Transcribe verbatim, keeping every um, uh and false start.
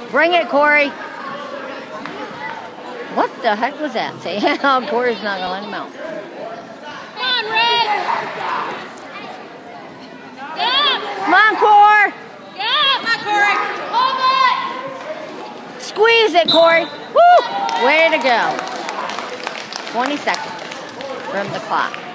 Bring it, Corey. What the heck was that? Say, oh, Corey's not gonna let him out. Come on, Red. Yeah. Come on, Corey. Yeah. Come on, Corey. Hold it. Squeeze it, Corey. Woo! Way to go. twenty seconds from the clock.